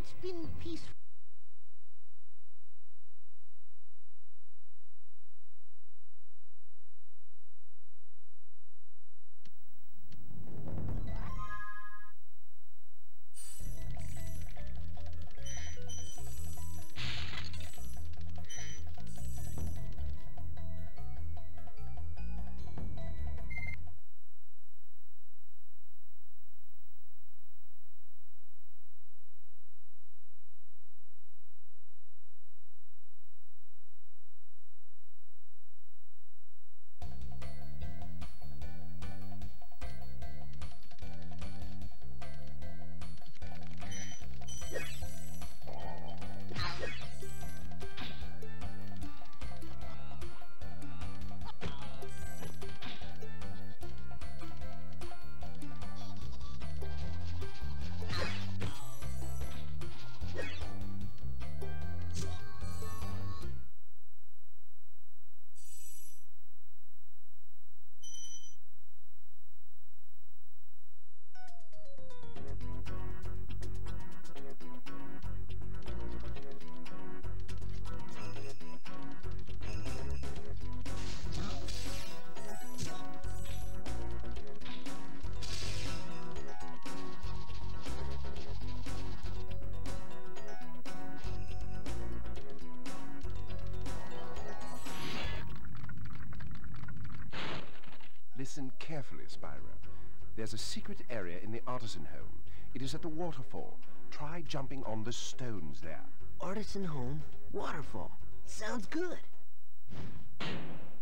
It's been peaceful. Listen carefully, Spyro. There's a secret area in the Artisan Home. It is at the waterfall. Try jumping on the stones there. Artisan home, waterfall. Sounds good.